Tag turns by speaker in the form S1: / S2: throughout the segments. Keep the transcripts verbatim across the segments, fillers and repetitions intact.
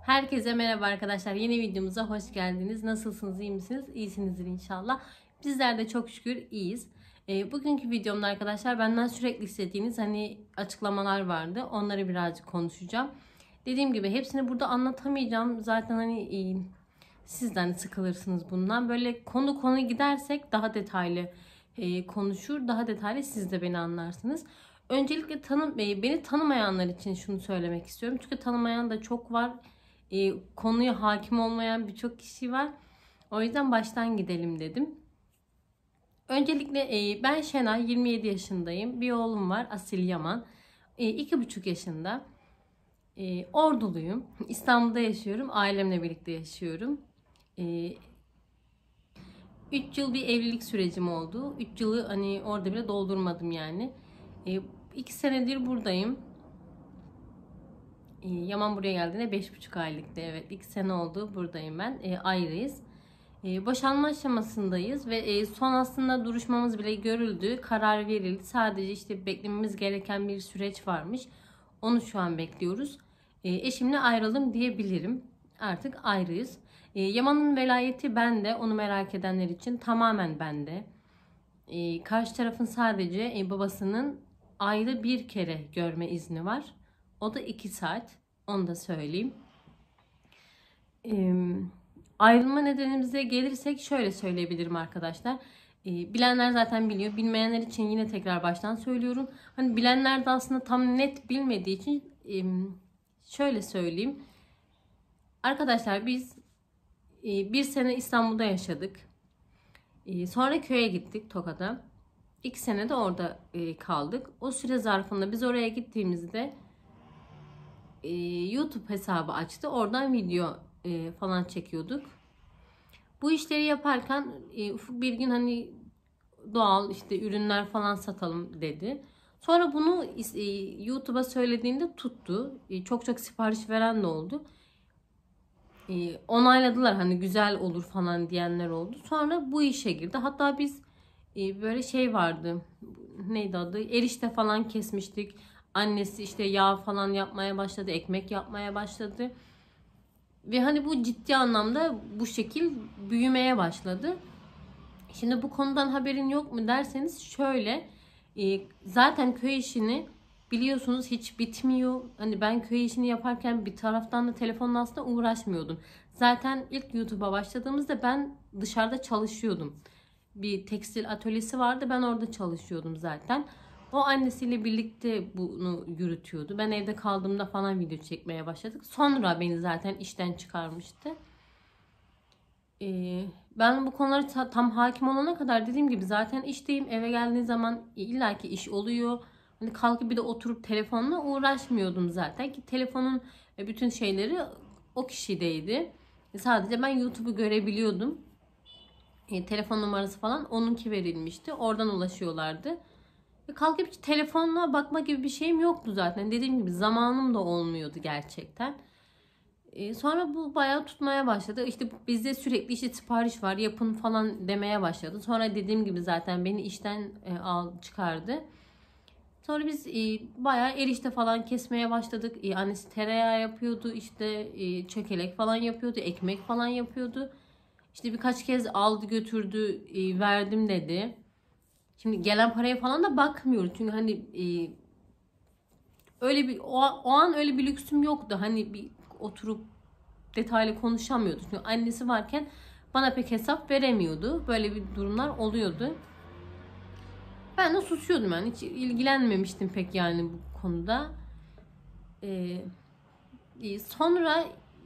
S1: Herkese merhaba arkadaşlar. Yeni videomuza hoş geldiniz. Nasılsınız? İyi misiniz? İyisinizdir inşallah. Bizler de çok şükür iyiyiz. E, bugünkü videomda arkadaşlar benden sürekli istediğiniz hani açıklamalar vardı. Onları birazcık konuşacağım. Dediğim gibi hepsini burada anlatamayacağım. Zaten hani e, sizden sıkılırsınız bundan. Böyle konu konu gidersek daha detaylı e, konuşur. Daha detaylı siz de beni anlarsınız. Öncelikle tanım, e, beni tanımayanlar için şunu söylemek istiyorum. Çünkü tanımayan da çok var. E, konuya hakim olmayan birçok kişi var. O yüzden baştan gidelim dedim. Öncelikle e, ben Şenay, yirmi yedi yaşındayım. Bir oğlum var, Asil Yaman. E, iki buçuk yaşında. E, Orduluyum. İstanbul'da yaşıyorum. Ailemle birlikte yaşıyorum. E, üç yıl bir evlilik sürecim oldu. üç yılı hani orada bile doldurmadım yani. E, iki senedir buradayım. Yaman buraya geldiğinde beş buçuk aylıktı. Evet, iki sene oldu buradayım ben. E, ayrıyız. E, boşanma aşamasındayız ve e, son aslında duruşmamız bile görüldü. Karar verildi. Sadece işte beklememiz gereken bir süreç varmış. Onu şu an bekliyoruz. E, eşimle ayrıldım diyebilirim. Artık ayrıyız. E, Yaman'ın velayeti bende. Onu merak edenler için tamamen bende. E, karşı tarafın sadece e, babasının ayda bir kere görme izni var. O da iki saat. Onu da söyleyeyim. Ee, ayrılma nedenimize gelirsek şöyle söyleyebilirim arkadaşlar. Ee, bilenler zaten biliyor. Bilmeyenler için yine tekrar baştan söylüyorum. Hani bilenler de aslında tam net bilmediği için e, şöyle söyleyeyim. Arkadaşlar biz e, bir sene İstanbul'da yaşadık. E, sonra köye gittik Tokat'a. İki sene de orada e, kaldık. O süre zarfında biz oraya gittiğimizde YouTube hesabı açtı. Oradan video e, falan çekiyorduk. Bu işleri yaparken e, Ufuk bir gün hani doğal işte ürünler falan satalım dedi. Sonra bunu e, YouTube'a söylediğinde tuttu. E, çok çok sipariş veren de oldu. E, onayladılar hani güzel olur falan diyenler oldu. Sonra bu işe girdi. Hatta biz e, böyle şey vardı. Neydi adı? Erişte falan kesmiştik. Annesi işte yağ falan yapmaya başladı. Ekmek yapmaya başladı. Ve hani bu ciddi anlamda bu şekil büyümeye başladı. Şimdi bu konudan haberin yok mu derseniz şöyle. E, zaten köy işini biliyorsunuz hiç bitmiyor. Hani ben köy işini yaparken bir taraftan da telefonla aslında uğraşmıyordum. Zaten ilk YouTube'a başladığımızda ben dışarıda çalışıyordum. Bir tekstil atölyesi vardı. Ben orada çalışıyordum zaten. O annesiyle birlikte bunu yürütüyordu. Ben evde kaldığımda falan video çekmeye başladık. Sonra beni zaten işten çıkarmıştı. Ee, ben bu konulara tam hakim olana kadar dediğim gibi zaten işteyim. Eve geldiğim zaman illaki iş oluyor. Hani kalkıp bir de oturup telefonla uğraşmıyordum zaten ki telefonun bütün şeyleri o kişideydi. Sadece ben YouTube'u görebiliyordum. E, telefon numarası falan onunki verilmişti. Oradan ulaşıyorlardı. Ve kalkıp hiç telefonla bakma gibi bir şeyim yoktu zaten. Dediğim gibi zamanım da olmuyordu gerçekten. E, sonra bu bayağı tutmaya başladı. İşte bizde sürekli işte sipariş var yapın falan demeye başladı. Sonra dediğim gibi zaten beni işten e, al çıkardı. Sonra biz e, bayağı erişte falan kesmeye başladık. E, annesi tereyağı yapıyordu. İşte e, çökelek falan yapıyordu. Ekmek falan yapıyordu. İşte birkaç kez aldı götürdü e, verdim dedi. Şimdi gelen paraya falan da bakmıyoruz. Çünkü hani e, öyle bir o, o an öyle bir lüksüm yoktu. Hani bir oturup detaylı konuşamıyorduk. Çünkü annesi varken bana pek hesap veremiyordu. Böyle bir durumlar oluyordu. Ben de susuyordum yani. Hiç ilgilenmemiştim pek yani bu konuda. Ee, sonra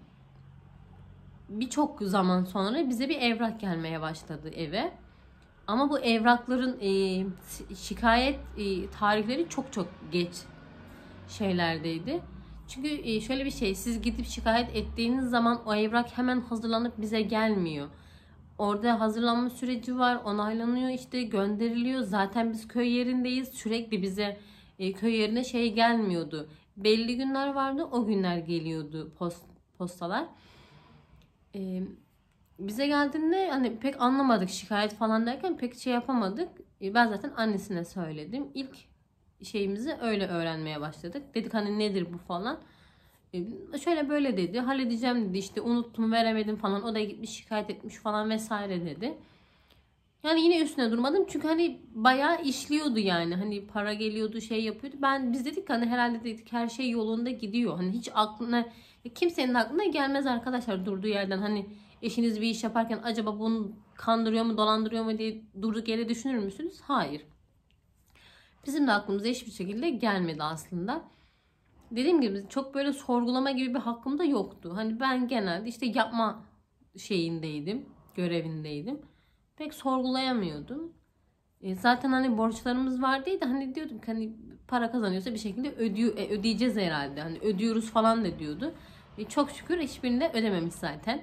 S1: birçok zaman sonra bize bir evrak gelmeye başladı eve. Ama bu evrakların e, şikayet e, tarihleri çok çok geç şeylerdeydi. Çünkü e, şöyle bir şey, siz gidip şikayet ettiğiniz zaman o evrak hemen hazırlanıp bize gelmiyor. Orada hazırlanma süreci var, onaylanıyor, işte gönderiliyor. Zaten biz köy yerindeyiz. Sürekli bize e, köy yerine şey gelmiyordu. Belli günler vardı, o günler geliyordu post, postalar. E, bize geldiğinde hani pek anlamadık, şikayet falan derken pek şey yapamadık. E, ben zaten annesine söyledim. İlk şeyimizi öyle öğrenmeye başladık. Dedik hani nedir bu falan. E, şöyle böyle dedi. Halledeceğim dedi. İşte unuttum, veremedim falan. O da gitmiş şikayet etmiş falan vesaire dedi. Yani yine üstüne durmadım. Çünkü hani bayağı işliyordu yani. Hani para geliyordu, şey yapıyordu. Ben biz dedik hani herhalde dedik her şey yolunda gidiyor. Hani hiç aklına, kimsenin aklına gelmez arkadaşlar durduğu yerden. Hani eşiniz bir iş yaparken acaba bunu kandırıyor mu, dolandırıyor mu diye durduk yere düşünür müsünüz? Hayır. Bizim de aklımıza hiçbir şekilde gelmedi aslında. Dediğim gibi çok böyle sorgulama gibi bir hakkım da yoktu. Hani ben genelde işte yapma şeyindeydim, görevindeydim. Pek sorgulayamıyordum. E, zaten hani borçlarımız vardıydı. Hani diyordum ki hani para kazanıyorsa bir şekilde ödüyor, e, ödeyeceğiz herhalde. Hani ödüyoruz falan da diyordu. E, çok şükür hiçbirini de ödememiş zaten.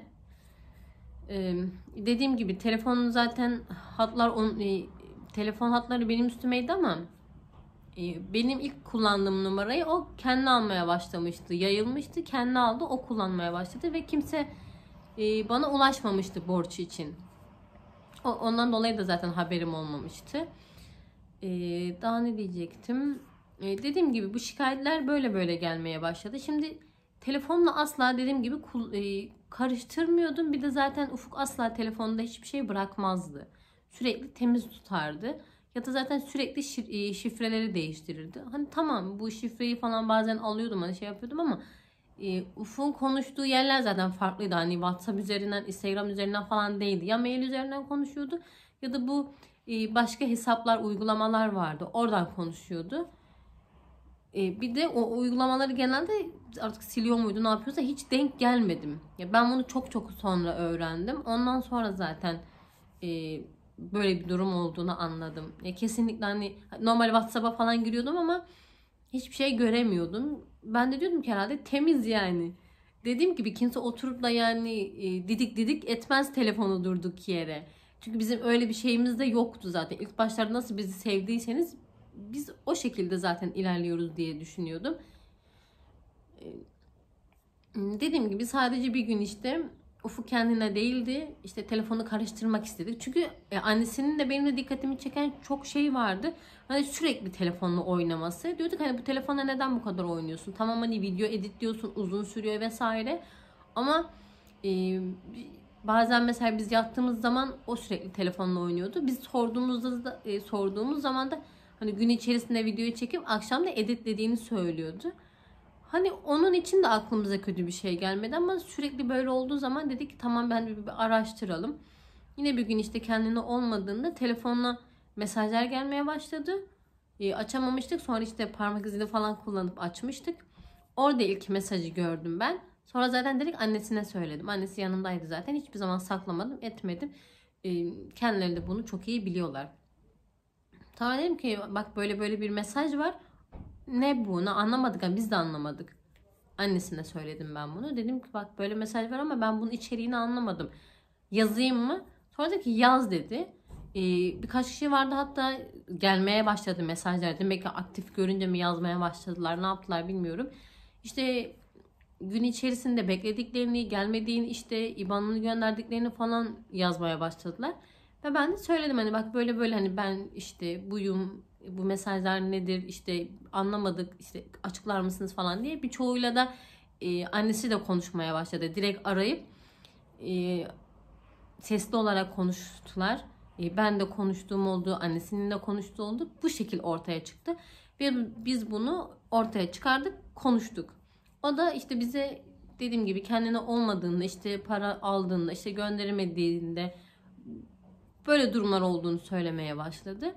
S1: E, dediğim gibi telefonun zaten hatlar on, e, telefon hatları benim üstümeydi ama e, benim ilk kullandığım numarayı o kendi almaya başlamıştı. Yayılmıştı. Kendi aldı. O kullanmaya başladı ve kimse e, bana ulaşmamıştı borç için. O, ondan dolayı da zaten haberim olmamıştı. E, daha ne diyecektim? E, dediğim gibi bu şikayetler böyle böyle gelmeye başladı. Şimdi telefonla asla dediğim gibi e, karıştırmıyordum. Bir de zaten Ufuk asla telefonda hiçbir şey bırakmazdı. Sürekli temiz tutardı. Ya da zaten sürekli şifreleri değiştirirdi. Hani tamam bu şifreyi falan bazen alıyordum hani şey yapıyordum ama e, Ufuk'un konuştuğu yerler zaten farklıydı. Hani WhatsApp üzerinden, Instagram üzerinden falan değildi. Ya mail üzerinden konuşuyordu ya da bu e, başka hesaplar, uygulamalar vardı. Oradan konuşuyordu. E, bir de o uygulamaları genelde artık siliyor muydu, ne yapıyorsa hiç denk gelmedim. Ya ben bunu çok çok sonra öğrendim. Ondan sonra zaten e, böyle bir durum olduğunu anladım. Ya kesinlikle hani normal WhatsApp'a falan giriyordum ama hiçbir şey göremiyordum. Ben de diyordum ki herhalde temiz yani. Dediğim gibi kimse oturup da yani e, didik didik etmez telefonu durduk yere. Çünkü bizim öyle bir şeyimiz de yoktu zaten. İlk başlarda nasıl bizi sevdiyseniz biz o şekilde zaten ilerliyoruz diye düşünüyordum. E, dediğim gibi sadece bir gün işte Ufuk kendine değildi. İşte telefonu karıştırmak istedik. Çünkü e, annesinin de benim de dikkatimi çeken çok şey vardı. Hani sürekli telefonla oynaması. Diyorduk hani bu telefonla neden bu kadar oynuyorsun? Tamam hani video editliyorsun, uzun sürüyor vesaire. Ama e, bazen mesela biz yattığımız zaman o sürekli telefonla oynuyordu. Biz sorduğumuzda da, e, sorduğumuz zaman da hani gün içerisinde videoyu çekip akşam da editlediğini söylüyordu. Hani onun için de aklımıza kötü bir şey gelmedi ama sürekli böyle olduğu zaman dedik ki tamam ben bir, bir araştıralım. Yine bir gün işte kendine olmadığında telefonla mesajlar gelmeye başladı. E, açamamıştık. Sonra işte parmak izini falan kullanıp açmıştık. Orada ilk mesajı gördüm ben. Sonra zaten dedik annesine söyledim. Annesi yanımdaydı zaten. Hiçbir zaman saklamadım, etmedim. E, kendileri de bunu çok iyi biliyorlar. Sonra dedim ki bak böyle böyle bir mesaj var. Ne bu? Ne anlamadık. Yani biz de anlamadık. Annesine söyledim ben bunu. Dedim ki bak böyle mesaj var ama ben bunun içeriğini anlamadım. Yazayım mı? Sonra dedi ki yaz dedi. Ee, birkaç kişi vardı hatta gelmeye başladı mesajlar. Demek ki aktif görünce mi yazmaya başladılar, ne yaptılar bilmiyorum. İşte gün içerisinde beklediklerini, gelmediğini, işte I B A N'ını gönderdiklerini falan yazmaya başladılar. Ve ben de söyledim hani bak böyle böyle hani ben işte buyum, bu mesajlar nedir işte anlamadık işte açıklar mısınız falan diye. Birçoğuyla da e, annesi de konuşmaya başladı. Direkt arayıp e, sesli olarak konuştular. E, ben de konuştuğum oldu, annesinin de konuştuğu oldu. Bu şekil ortaya çıktı. Ve biz bunu ortaya çıkardık, konuştuk. O da işte bize dediğim gibi kendine olmadığında, işte para aldığında, işte gönderemediğinde böyle durumlar olduğunu söylemeye başladı.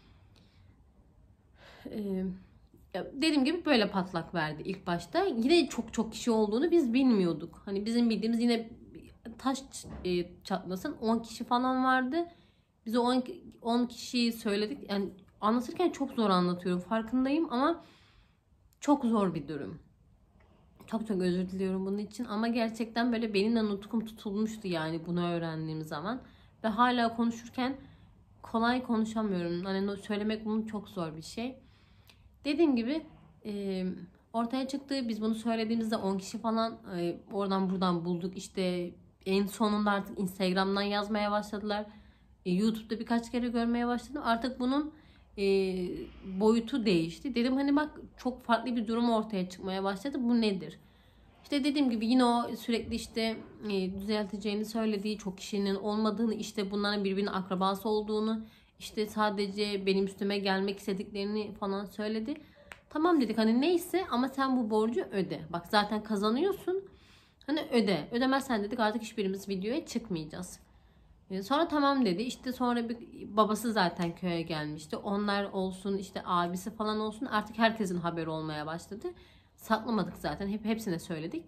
S1: Ee, dediğim gibi böyle patlak verdi ilk başta. Yine çok çok kişi olduğunu biz bilmiyorduk. Hani bizim bildiğimiz yine taş e, çatlasın on kişi falan vardı. Biz o on kişiyi söyledik. Yani anlatırken çok zor anlatıyorum farkındayım ama çok zor bir durum. Çok çok özür diliyorum bunun için ama gerçekten böyle benimle nutkum tutulmuştu yani bunu öğrendiğim zaman. Ve hala konuşurken kolay konuşamıyorum. Hani söylemek bunun çok zor bir şey. Dediğim gibi e, ortaya çıktı. Biz bunu söylediğimizde on kişi falan e, oradan buradan bulduk. İşte en sonunda artık Instagram'dan yazmaya başladılar. E, YouTube'da birkaç kere görmeye başladım. Artık bunun e, boyutu değişti. Dedim hani bak çok farklı bir durum ortaya çıkmaya başladı. Bu nedir? İşte dediğim gibi yine o sürekli işte e, düzelteceğini söylediği, çok kişinin olmadığını, işte bunların birbirinin akrabası olduğunu, işte sadece benim üstüme gelmek istediklerini falan söyledi. Tamam dedik, hani neyse ama sen bu borcu öde. Bak zaten kazanıyorsun. Hani öde. Ödemezsen dedik artık hiçbirimiz videoya çıkmayacağız. E, Sonra tamam dedi. İşte sonra bir babası zaten köye gelmişti. Onlar olsun, işte abisi falan olsun, artık herkesin haberi olmaya başladı. Saklamadık zaten. Hep hepsine söyledik.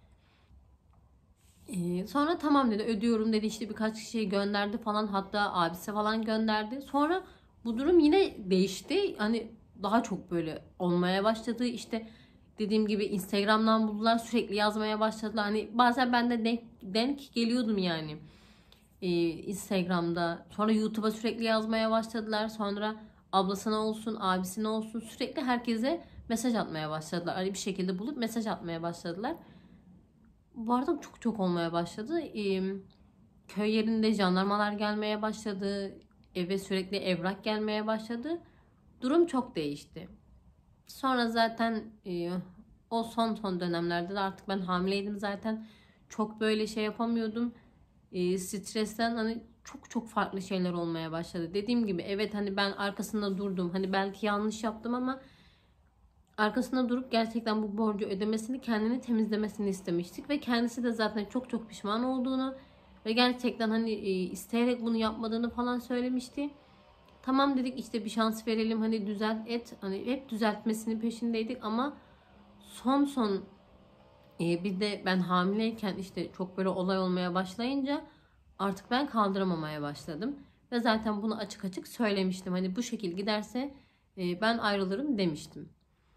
S1: E, sonra tamam dedi, ödüyorum dedi, işte birkaç kişiyi gönderdi falan, hatta abisi falan gönderdi. Sonra bu durum yine değişti. Hani daha çok böyle olmaya başladı. İşte dediğim gibi Instagram'dan buldular, sürekli yazmaya başladılar. Hani bazen ben de denk, denk geliyordum yani e, Instagram'da. Sonra YouTube'a sürekli yazmaya başladılar. Sonra ablasına olsun, abisine olsun, sürekli herkese mesaj atmaya başladılar. Hani bir şekilde bulup mesaj atmaya başladılar. Bu arada çok çok olmaya başladı. E, köy yerinde jandarmalar gelmeye başladı. Eve sürekli evrak gelmeye başladı. Durum çok değişti. Sonra zaten e, o son son dönemlerde de artık ben hamileydim zaten. Çok böyle şey yapamıyordum. E, stresten hani çok çok farklı şeyler olmaya başladı. Dediğim gibi evet, hani ben arkasında durdum. Hani belki yanlış yaptım ama arkasında durup gerçekten bu borcu ödemesini, kendini temizlemesini istemiştik. Ve kendisi de zaten çok çok pişman olduğunu ve gerçekten hani e, isteyerek bunu yapmadığını falan söylemişti. Tamam dedik, işte bir şans verelim, hani düzelt et. Hani hep düzeltmesinin peşindeydik ama son son e, bir de ben hamileyken işte çok böyle olay olmaya başlayınca artık ben kaldıramamaya başladım. Ve zaten bunu açık açık söylemiştim. Hani bu şekil giderse e, ben ayrılırım demiştim.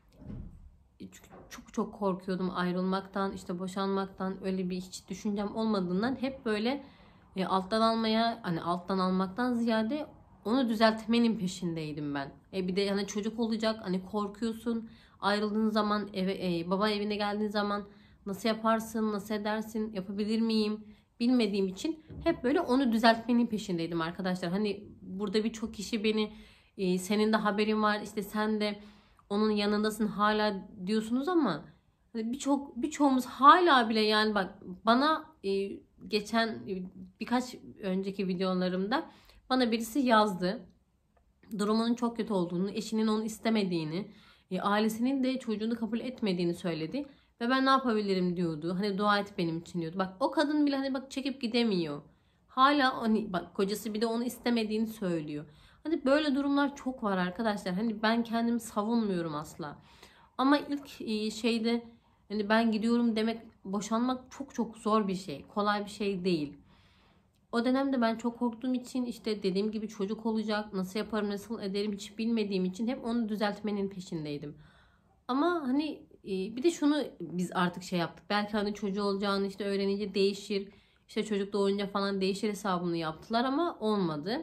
S1: Çünkü çok çok korkuyordum ayrılmaktan, işte boşanmaktan. Öyle bir hiç düşüncem olmadığından hep böyle e, alttan almaya, hani alttan almaktan ziyade onu düzeltmenin peşindeydim ben. E bir de hani çocuk olacak, hani korkuyorsun. Ayrıldığın zaman eve, e, baba evine geldiğin zaman nasıl yaparsın, nasıl edersin, yapabilir miyim bilmediğim için hep böyle onu düzeltmenin peşindeydim arkadaşlar. Hani burada birçok kişi beni e, senin de haberin var, işte sen de onun yanındasın hala diyorsunuz ama hani birçok birçoğumuz hala bile, yani bak bana e, geçen e, birkaç önceki videolarımda bana birisi yazdı. Durumunun çok kötü olduğunu, eşinin onu istemediğini, e, ailesinin de çocuğunu kabul etmediğini söyledi. Ve ben ne yapabilirim diyordu. Hani dua et benim için diyordu. Bak o kadın bile hani bak çekip gidemiyor. Hala hani bak kocası bir de onu istemediğini söylüyor. Hani böyle durumlar çok var arkadaşlar. Hani ben kendimi savunmuyorum asla. Ama ilk e, şeyde hani ben gidiyorum demek, boşanmak çok çok zor bir şey. Kolay bir şey değil. O dönemde ben çok korktuğum için, işte dediğim gibi çocuk olacak, nasıl yaparım, nasıl ederim hiç bilmediğim için hep onu düzeltmenin peşindeydim. Ama hani e, bir de şunu biz artık şey yaptık. Belki hani çocuğu olacağını işte öğrenince değişir. İşte çocuk doğunca falan değişir hesabını yaptılar ama olmadı.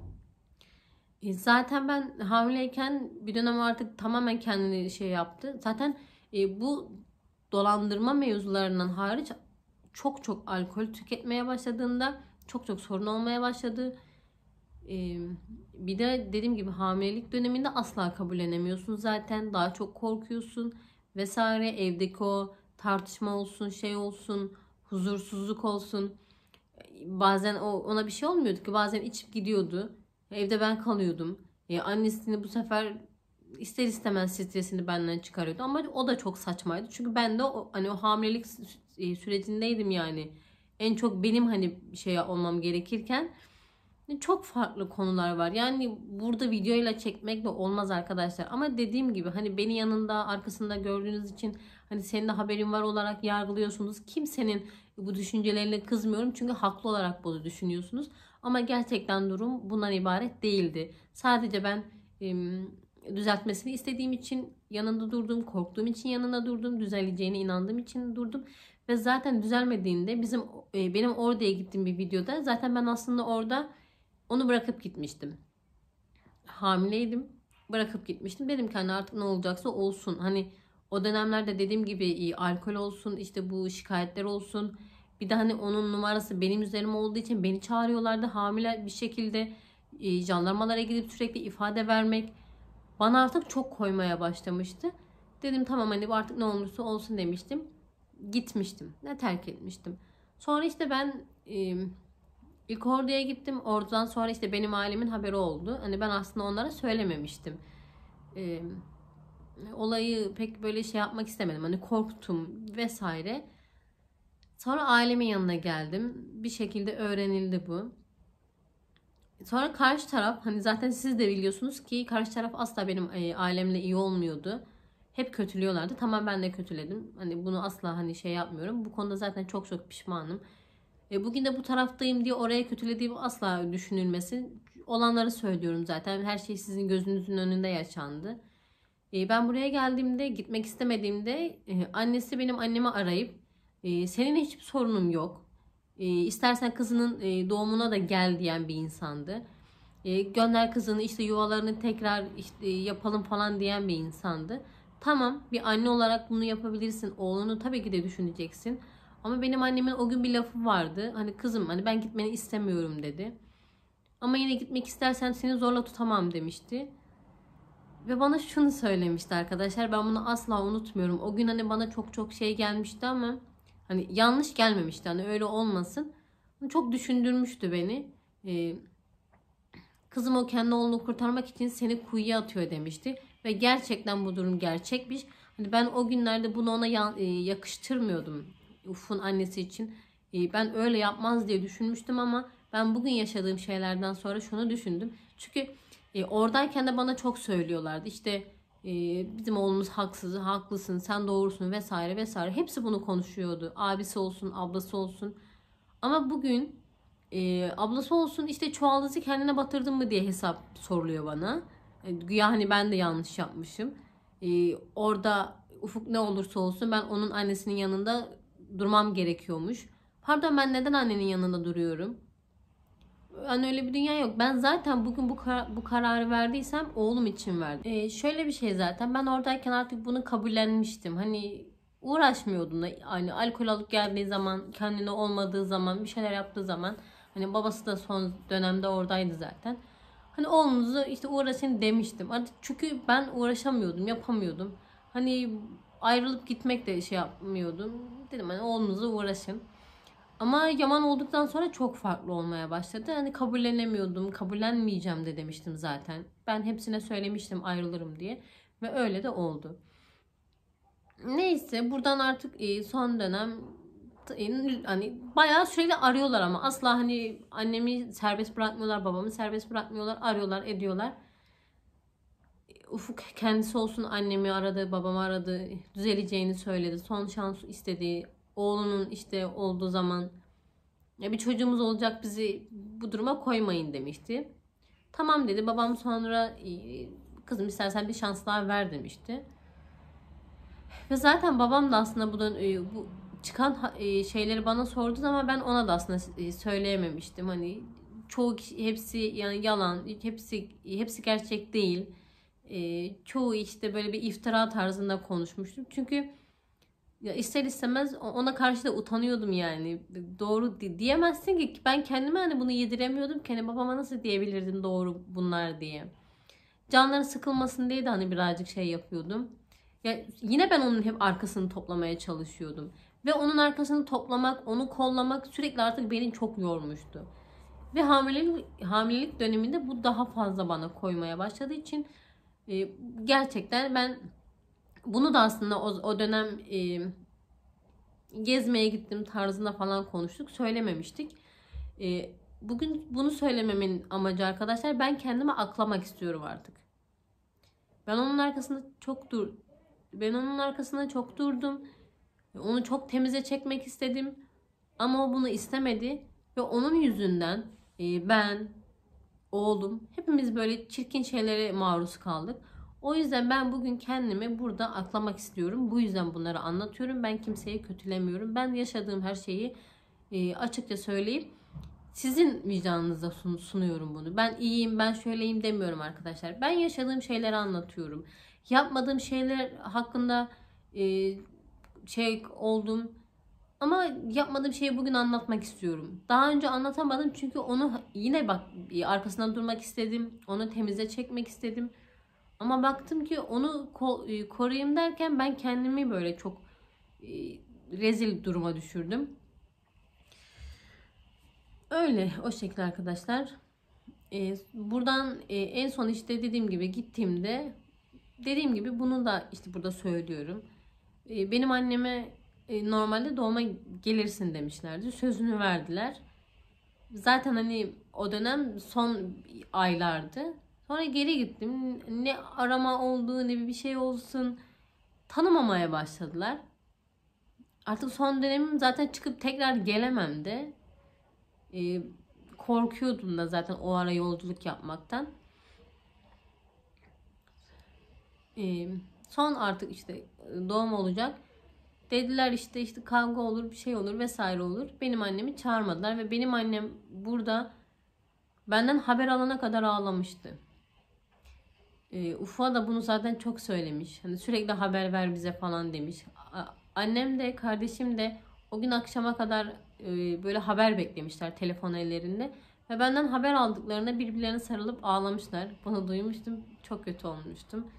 S1: E, Zaten ben hamileyken bir dönem artık tamamen kendini şey yaptı. Zaten e, bu dolandırma mevzularından hariç çok çok alkol tüketmeye başladığında çok çok sorun olmaya başladı. E, Bir de dediğim gibi hamilelik döneminde asla kabullenemiyorsun zaten. Daha çok korkuyorsun vesaire. Evdeki o tartışma olsun, şey olsun, huzursuzluk olsun. Bazen o ona bir şey olmuyordu ki, bazen içip gidiyordu. Evde ben kalıyordum. E, annesini bu sefer ister istemez stresini benden çıkarıyordu ama o da çok saçmaydı. Çünkü ben de o, hani o hamilelik sü- sürecindeydim yani. En çok benim hani şey olmam gerekirken çok farklı konular var. Yani burada videoyla çekmek de olmaz arkadaşlar. Ama dediğim gibi hani beni yanında arkasında gördüğünüz için hani senin de haberin var olarak yargılıyorsunuz. Kimsenin bu düşüncelerine kızmıyorum. Çünkü haklı olarak bunu düşünüyorsunuz. Ama gerçekten durum bundan ibaret değildi. Sadece ben em, düzeltmesini istediğim için yanında durdum. Korktuğum için yanında durdum. Düzeleceğine inandığım için durdum. Ve zaten düzelmediğinde bizim e, benim oraya gittiğim bir videoda zaten ben aslında orada onu bırakıp gitmiştim. Hamileydim. Bırakıp gitmiştim. Dedim ki hani artık ne olacaksa olsun. Hani o dönemlerde dediğim gibi e, alkol olsun, işte bu şikayetler olsun. Bir de hani onun numarası benim üzerime olduğu için beni çağırıyorlardı. Hamile bir şekilde e, jandarmalara gidip sürekli ifade vermek bana artık çok koymaya başlamıştı. Dedim tamam hani artık ne olursa olsun demiştim. gitmiştim. Ne terk etmiştim. Sonra işte ben e, ilk orduya gittim. Ordudan sonra işte benim ailemin haberi oldu. Hani ben aslında onlara söylememiştim. E, olayı pek böyle şey yapmak istemedim. Hani korktum vesaire. Sonra ailemin yanına geldim. Bir şekilde öğrenildi bu. Sonra karşı taraf, hani zaten siz de biliyorsunuz ki karşı taraf asla benim e, ailemle iyi olmuyordu. Hep kötülüyorlardı. Tamam, ben de kötüledim. Hani bunu asla hani şey yapmıyorum. Bu konuda zaten çok çok pişmanım. E, bugün de bu taraftayım diye oraya kötülediğim asla düşünülmesin. Olanları söylüyorum zaten. Her şey sizin gözünüzün önünde yaşandı. E, ben buraya geldiğimde, gitmek istemediğimde e, annesi benim annemi arayıp e, senin hiçbir sorunum yok. E, istersen kızının e, doğumuna da gel diyen bir insandı. E, gönder kızını, işte yuvalarını tekrar işte yapalım falan diyen bir insandı. Tamam, bir anne olarak bunu yapabilirsin. Oğlunu tabii ki de düşüneceksin. Ama benim annemin o gün bir lafı vardı. Hani kızım, hani ben gitmeni istemiyorum dedi. Ama yine gitmek istersen seni zorla tutamam demişti. Ve bana şunu söylemişti arkadaşlar. Ben bunu asla unutmuyorum. O gün hani bana çok çok şey gelmişti ama hani yanlış gelmemişti. Hani öyle olmasın. Çok düşündürmüştü beni. Ee, kızım o kendi oğlunu kurtarmak için seni kuyuya atıyor demişti. Ve gerçekten bu durum gerçekmiş. Hani ben o günlerde bunu ona yakıştırmıyordum. Ufuk'un annesi için. Ee, ben öyle yapmaz diye düşünmüştüm ama ben bugün yaşadığım şeylerden sonra şunu düşündüm. Çünkü e, oradayken de bana çok söylüyorlardı. İşte e, bizim oğlumuz haksız, haklısın, sen doğrusun vesaire vesaire. Hepsi bunu konuşuyordu. Abisi olsun, ablası olsun. Ama bugün e, ablası olsun işte çuvaldızı kendine batırdın mı diye hesap soruluyor bana. E, güya hani ben de yanlış yapmışım. E, orada Ufuk ne olursa olsun ben onun annesinin yanında durmam gerekiyormuş. Pardon, ben neden annenin yanında duruyorum? Yani öyle bir dünya yok. Ben zaten bugün bu kar- bu kararı verdiysem oğlum için verdim. Ee, şöyle bir şey, zaten ben oradayken artık bunu kabullenmiştim. Hani uğraşmıyordum da, hani alkol alıp geldiği zaman, kendine olmadığı zaman, bir şeyler yaptığı zaman, hani babası da son dönemde oradaydı zaten. Hani oğlunuzu işte uğraşın demiştim. Artık çünkü ben uğraşamıyordum, yapamıyordum. Hani ayrılıp gitmek de şey yapmıyordum. Dedim hani oğlunuzu uğraşın. Ama Yaman olduktan sonra çok farklı olmaya başladı. Hani kabullenemiyordum, kabullenmeyeceğim de demiştim zaten. Ben hepsine söylemiştim ayrılırım diye. Ve öyle de oldu. Neyse, buradan artık e, son dönem e, hani bayağı sürekli arıyorlar ama asla hani annemi serbest bırakmıyorlar, babamı serbest bırakmıyorlar, arıyorlar, ediyorlar. Ufuk kendisi olsun annemi aradı, babamı aradı, düzeleceğini söyledi, son şans istedi. Oğlunun işte olduğu zaman ya bir çocuğumuz olacak, bizi bu duruma koymayın demişti. Tamam dedi. Babam sonra kızım istersen bir şans daha ver demişti. Ve zaten babam da aslında bu, bu çıkan şeyleri bana sordu ama ben ona da aslında söyleyememiştim. Hani çoğu kişi, hepsi yani yalan, hepsi hepsi gerçek değil. Çoğu işte böyle bir iftira tarzında konuşmuştum. Çünkü ya ister istemez ona karşı da utanıyordum yani. Doğru diyemezsin ki, ben kendime hani bunu yediremiyordum. Kendi babama nasıl diyebilirdin doğru bunlar diye. Canları sıkılmasın diye de hani birazcık şey yapıyordum. Ya yine ben onun hep arkasını toplamaya çalışıyordum. Ve onun arkasını toplamak, onu kollamak sürekli artık beni çok yormuştu. Ve hamilelik, hamilelik döneminde bu daha fazla bana koymaya başladığı için e, gerçekten ben bunu da aslında o, o dönem e, gezmeye gittim tarzında falan konuştuk. Söylememiştik. E, bugün bunu söylememin amacı arkadaşlar, ben kendimi aklamak istiyorum artık. Ben onun arkasında çok dur ben onun arkasında çok durdum. Onu çok temize çekmek istedim. Ama o bunu istemedi ve onun yüzünden e, ben, oğlum, hepimiz böyle çirkin şeylere maruz kaldık. O yüzden ben bugün kendimi burada aklamak istiyorum. Bu yüzden bunları anlatıyorum. Ben kimseyi kötülemiyorum. Ben yaşadığım her şeyi e, açıkça söyleyip sizin vicdanınıza sun, sunuyorum bunu. Ben iyiyim, ben şöyleyim demiyorum arkadaşlar. Ben yaşadığım şeyleri anlatıyorum. Yapmadığım şeyler hakkında e, şey oldum. Ama yapmadığım şeyi bugün anlatmak istiyorum. Daha önce anlatamadım çünkü onu yine bak arkasından durmak istedim. Onu temize çekmek istedim. Ama baktım ki onu koruyayım derken ben kendimi böyle çok rezil duruma düşürdüm. Öyle o şekilde arkadaşlar. Ee, buradan e, en son işte dediğim gibi gittiğimde dediğim gibi bunu da işte burada söylüyorum. Ee, benim anneme e, normalde doğuma gelirsin demişlerdi. Sözünü verdiler. Zaten hani o dönem son aylardı. Sonra geri gittim. Ne arama oldu ne bir şey olsun. Tanımamaya başladılar. Artık son dönemim zaten çıkıp tekrar gelemem de. Ee, korkuyordum da zaten o ara yolculuk yapmaktan. Ee, son artık işte doğum olacak. Dediler işte işte kavga olur, bir şey olur vesaire olur. Benim annemi çağırmadılar ve benim annem burada benden haber alana kadar ağlamıştı. Ee, Ufuk'a da bunu zaten çok söylemiş. Hani sürekli haber ver bize falan demiş. A- Annem de kardeşim de o gün akşama kadar e, böyle haber beklemişler telefon ellerinde. Ve benden haber aldıklarında birbirlerine sarılıp ağlamışlar. Bunu duymuştum. Çok kötü olmuştum.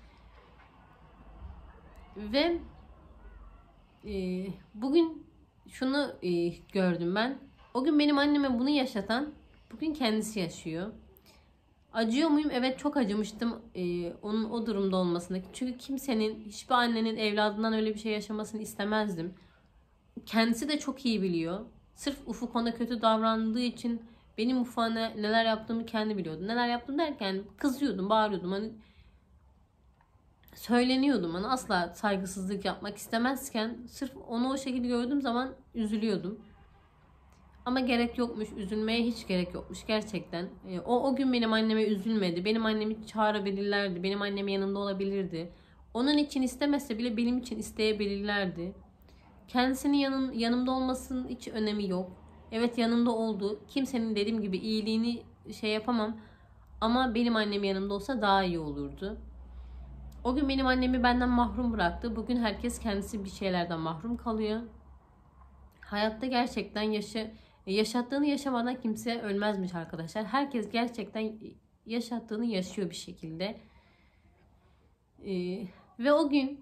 S1: Ve e, bugün şunu e, gördüm ben. O gün benim anneme bunu yaşatan bugün kendisi yaşıyor. Acıyor muyum? Evet, çok acımıştım ee, onun o durumda olmasına. Çünkü kimsenin, hiçbir annenin evladından öyle bir şey yaşamasını istemezdim. Kendisi de çok iyi biliyor. Sırf Ufuk ona kötü davrandığı için benim Ufuk'a neler yaptığımı kendi biliyordu. Neler yaptım derken kızıyordum, bağırıyordum. Hani söyleniyordum. Hani asla saygısızlık yapmak istemezken sırf onu o şekilde gördüğüm zaman üzülüyordum. Ama gerek yokmuş, üzülmeye hiç gerek yokmuş gerçekten. E, o o gün benim anneme üzülmedi. Benim annemi çağırabilirlerdi. Benim annem yanında olabilirdi. Onun için istemese bile benim için isteyebilirlerdi. Kendisinin yanın, yanımda olmasının hiç önemi yok. Evet, yanımda oldu. Kimsenin dediğim gibi iyiliğini şey yapamam. Ama benim annem yanımda olsa daha iyi olurdu. O gün benim annemi benden mahrum bıraktı. Bugün herkes kendisi bir şeylerden mahrum kalıyor. Hayatta gerçekten yaşı yaşattığını yaşamadan kimse ölmezmiş arkadaşlar. Herkes gerçekten yaşattığını yaşıyor bir şekilde. Ee, ve o gün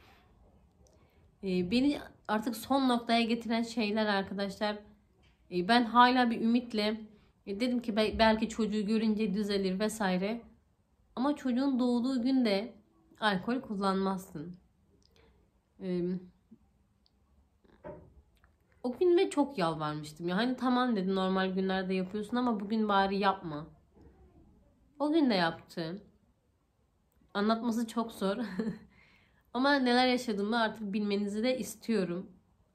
S1: e, beni artık son noktaya getiren şeyler arkadaşlar. E, ben hala bir ümitle e, dedim ki belki çocuğu görünce düzelir vesaire. Ama çocuğun doğduğu günde alkol kullanmazsın. E, O gün ve çok yalvarmıştım. Ya hani tamam dedi, normal günlerde yapıyorsun ama bugün bari yapma. O gün de yaptı. Anlatması çok zor. Ama neler yaşadığımı artık bilmenizi de istiyorum.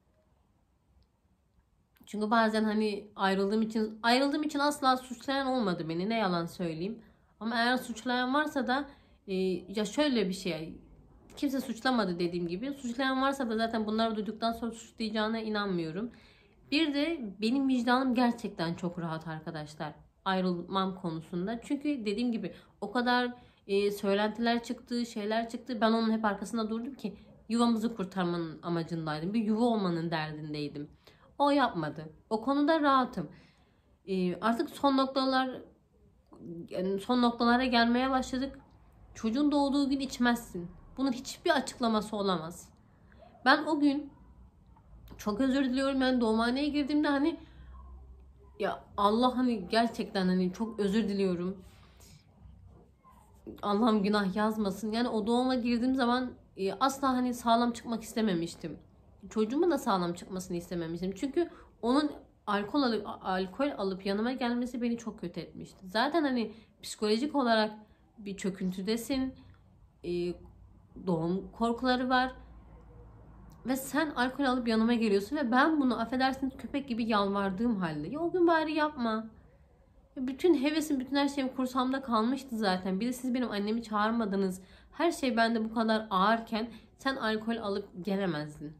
S1: Çünkü bazen hani ayrıldığım için ayrıldığım için asla suçlayan olmadı beni. Ne yalan söyleyeyim. Ama eğer suçlayan varsa da e, ya şöyle bir şey. Kimse suçlamadı dediğim gibi. Suçlayan varsa da zaten bunları duyduktan sonra suçlayacağına inanmıyorum. Bir de benim vicdanım gerçekten çok rahat arkadaşlar. Ayrılmam konusunda. Çünkü dediğim gibi o kadar e, söylentiler çıktı, şeyler çıktı. Ben onun hep arkasında durdum ki yuvamızı kurtarmanın amacındaydım. Bir yuva olmanın derdindeydim. O yapmadı. O konuda rahatım. E, artık son noktalar yani son noktalara gelmeye başladık. Çocuğun doğduğu gün içmezsin. Bunun hiçbir açıklaması olamaz. Ben o gün çok özür diliyorum. Yani doğumhaneye girdiğimde hani ya Allah hani gerçekten hani çok özür diliyorum. Allah'ım günah yazmasın. Yani o doğuma girdiğim zaman e, asla hani sağlam çıkmak istememiştim. Çocuğumun da sağlam çıkmasını istememiştim. Çünkü onun alkol alıp, alkol alıp yanıma gelmesi beni çok kötü etmişti. Zaten hani psikolojik olarak bir çöküntüdesin. E, doğum korkuları var. Ve sen alkol alıp yanıma geliyorsun ve ben bunu affedersiniz köpek gibi yalvardığım halde. Ya o gün bari yapma. Bütün hevesim, bütün her şeyim kursamda kalmıştı zaten. Bir de siz benim annemi çağırmadınız. Her şey bende bu kadar ağırken sen alkol alıp gelemezdin.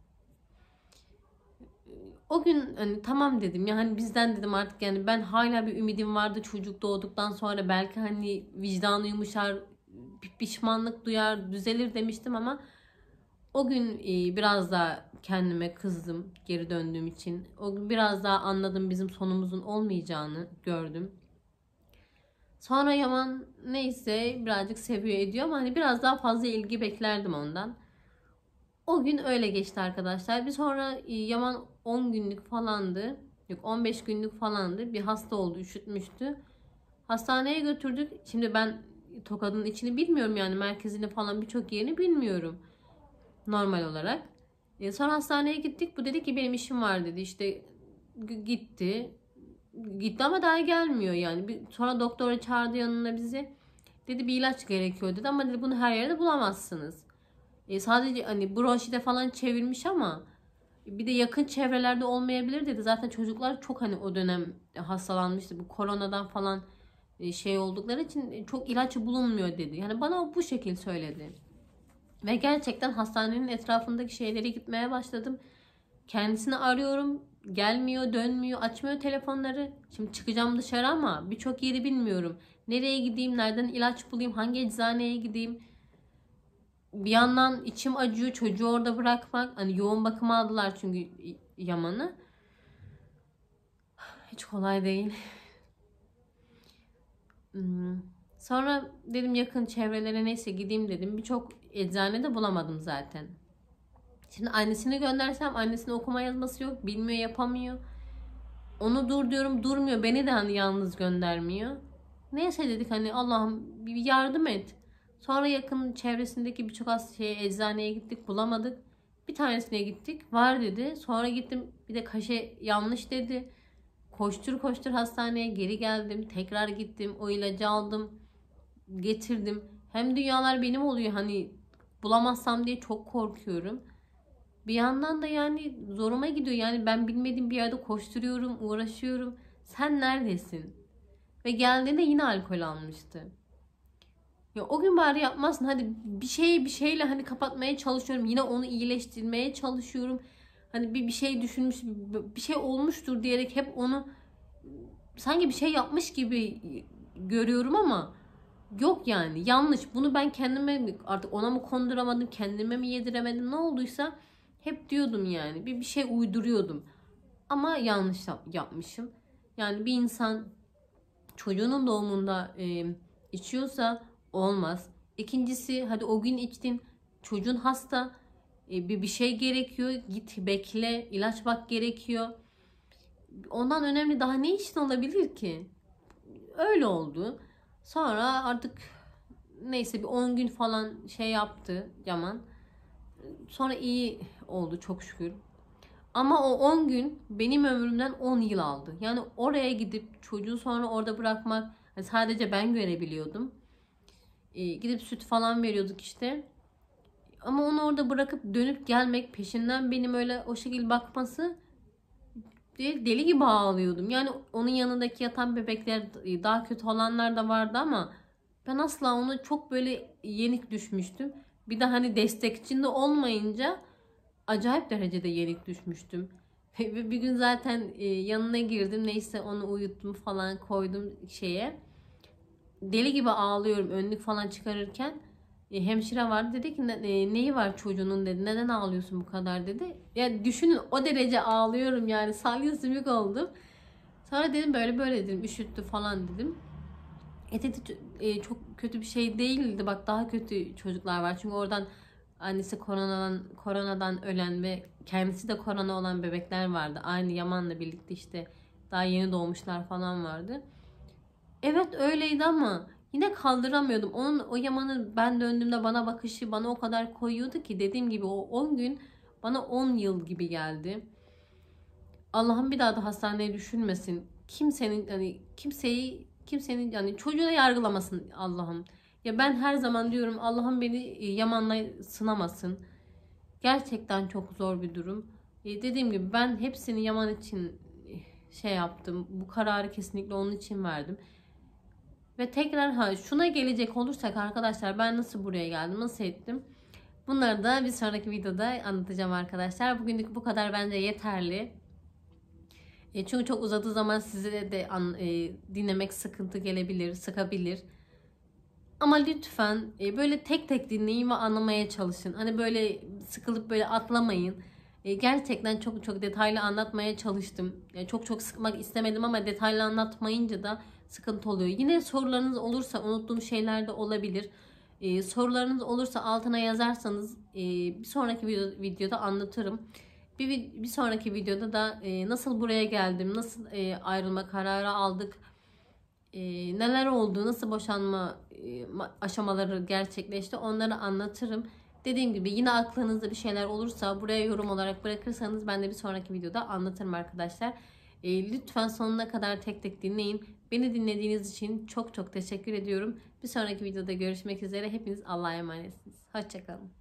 S1: O gün hani tamam dedim ya, hani bizden dedim artık, yani ben hala bir ümidim vardı çocuk doğduktan sonra belki hani vicdanı yumuşar, pişmanlık duyar, düzelir demiştim ama o gün biraz daha kendime kızdım geri döndüğüm için. O gün biraz daha anladım bizim sonumuzun olmayacağını gördüm. Sonra Yaman neyse birazcık seviyor ediyor ama hani biraz daha fazla ilgi beklerdim ondan. O gün öyle geçti arkadaşlar. Bir sonra e, Yaman on günlük falandı. Yok, on beş günlük falandı. Bir hasta oldu, üşütmüştü. Hastaneye götürdük. Şimdi ben Tokat'ın içini bilmiyorum, yani merkezini falan birçok yerini bilmiyorum normal olarak. E, sonra hastaneye gittik. Bu dedi ki benim işim var dedi. İşte gitti. Gitti ama daha gelmiyor yani. Bir, sonra doktora çağırdı yanına bizi. Dedi bir ilaç gerekiyor dedi, ama dedi bunu her yerde bulamazsınız. E, sadece hani bronşite falan çevirmiş ama bir de yakın çevrelerde olmayabilir dedi. Zaten çocuklar çok hani o dönem hastalanmıştı. Bu koronadan falan e, şey oldukları için çok ilacı bulunmuyor dedi. Yani bana o bu şekil söyledi. Ve gerçekten hastanenin etrafındaki şeylere gitmeye başladım. Kendisini arıyorum. Gelmiyor, dönmüyor, açmıyor telefonları. Şimdi çıkacağım dışarı ama birçok yeri bilmiyorum. Nereye gideyim, nereden ilaç bulayım, hangi eczaneye gideyim. Bir yandan içim acıyor çocuğu orada bırakmak. Hani yoğun bakıma aldılar çünkü Yaman'ı. Hiç kolay değil. Sonra dedim yakın çevrelere neyse gideyim dedim. Birçok eczanede bulamadım zaten. Şimdi annesini göndersem annesinin okuma yazması yok. Bilmiyor, yapamıyor. Onu dur diyorum, durmuyor. Beni de hani yalnız göndermiyor. Neyse dedik hani Allah'ım bir yardım et. Sonra yakın çevresindeki birçok az şeye, eczaneye gittik, bulamadık. Bir tanesine gittik, var dedi. Sonra gittim, bir de kaşe yanlış dedi. Koştur koştur hastaneye geri geldim. Tekrar gittim, o ilacı aldım, getirdim. Hem dünyalar benim oluyor, hani bulamazsam diye çok korkuyorum. Bir yandan da yani zoruma gidiyor. Yani ben bilmediğim bir yerde koşturuyorum, uğraşıyorum. Sen neredesin? Ve geldiğinde yine alkol almıştı. Ya o gün bari yapmazsın. Hadi bir şey bir şeyle hani kapatmaya çalışıyorum. Yine onu iyileştirmeye çalışıyorum. Hani bir bir şey düşünmüş, bir şey olmuştur diyerek hep onu sanki bir şey yapmış gibi görüyorum ama yok yani. Yanlış. Bunu ben kendime artık ona mı konduramadım, kendime mi yediremedim, ne olduysa hep diyordum yani. Bir bir şey uyduruyordum. Ama yanlış yapmışım. Yani bir insan çocuğunun doğumunda e, içiyorsa olmaz. İkincisi, hadi o gün içtin, çocuğun hasta, e, bir bir şey gerekiyor, git bekle, ilaç bak gerekiyor. Ondan önemli daha ne için olabilir ki? Öyle oldu. Sonra artık neyse bir on gün falan şey yaptı Yaman. Sonra iyi oldu çok şükür. Ama o on gün benim ömrümden on yıl aldı. Yani oraya gidip çocuğu sonra orada bırakmak, yani sadece ben görebiliyordum. Ee, gidip süt falan veriyorduk işte. Ama onu orada bırakıp dönüp gelmek, peşinden benim öyle o şekilde bakması, deli gibi ağlıyordum. Yani onun yanındaki yatan bebekler, daha kötü olanlar da vardı ama ben asla onu çok böyle yenik düşmüştüm. Bir de hani destekçinde olmayınca acayip derecede yenik düşmüştüm. Ve bir gün zaten yanına girdim, neyse onu uyuttum falan, koydum şeye. Deli gibi ağlıyorum önlük falan çıkarırken. Hemşire vardı, dedi ki neyi var çocuğunun dedi. Neden ağlıyorsun bu kadar dedi. Ya düşünün, o derece ağlıyorum yani, salya sümük oldum. Sonra dedim böyle böyle dedim, üşüttü falan dedim. E dedi e, çok kötü bir şey değildi, bak daha kötü çocuklar var. Çünkü oradan annesi koronadan koronadan ölen ve kendisi de korona olan bebekler vardı. Aynı Yaman'la birlikte işte daha yeni doğmuşlar falan vardı. Evet öyleydi ama yine kaldıramıyordum. Onun o Yaman'ın ben döndüğümde bana bakışı bana o kadar koyuyordu ki, dediğim gibi o on gün bana on yıl gibi geldi. Allah'ım bir daha da hastaneye düşünmesin. Kimsenin hani kimseyi kimsenin yani çocuğuna yargılamasın Allah'ım. Ya ben her zaman diyorum Allah'ım beni Yaman'la sınamasın. Gerçekten çok zor bir durum. E, dediğim gibi ben hepsini Yaman için şey yaptım. Bu kararı kesinlikle onun için verdim. Ve tekrar ha şuna gelecek olursak arkadaşlar, ben nasıl buraya geldim, nasıl ettim? Bunları da bir sonraki videoda anlatacağım arkadaşlar. Bugünlük bu kadar bence yeterli. E, çünkü çok uzadığı zaman size de an, e, dinlemek sıkıntı gelebilir, sıkabilir. Ama lütfen e, böyle tek tek dinleyin ve anlamaya çalışın. Hani böyle sıkılıp böyle atlamayın. E, gerçekten çok çok detaylı anlatmaya çalıştım. Yani çok çok sıkmak istemedim ama detaylı anlatmayınca da sıkıntı oluyor. Yine sorularınız olursa, unuttuğum şeyler de olabilir. E, sorularınız olursa altına yazarsanız e, bir sonraki video, videoda anlatırım. Bir, bir sonraki videoda da e, nasıl buraya geldim, nasıl e, ayrılma kararı aldık, e, neler oldu, nasıl boşanma e, aşamaları gerçekleşti, onları anlatırım. Dediğim gibi yine aklınızda bir şeyler olursa buraya yorum olarak bırakırsanız ben de bir sonraki videoda anlatırım arkadaşlar. E, lütfen sonuna kadar tek tek dinleyin. Beni dinlediğiniz için çok çok teşekkür ediyorum. Bir sonraki videoda görüşmek üzere. Hepiniz Allah'a emanetsiniz. Hoşçakalın.